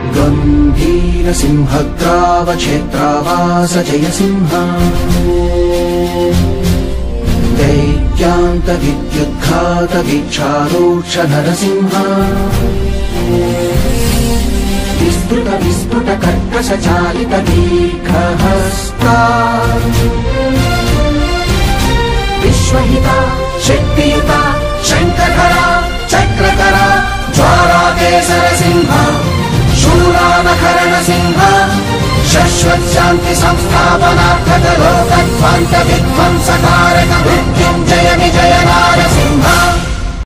गंभीर सिंहग्रावक्षेत्रावास जयसिंह दैत्यान्त विद्युद्घात वीक्षारोक्ष नरसिंह विस्तृत विस्फुट कर्कश चालित दीर्घहस्ता विश्वहिता शक्तियुता शंखधरा चक्रधरा ज्वालाकेसर सिंह शूरानखरण सिंह शाश्वत शांति संस्थापनार्थक लोकध्वंस विध्वंसकारक मृत्युंजय विजय नारसिंह।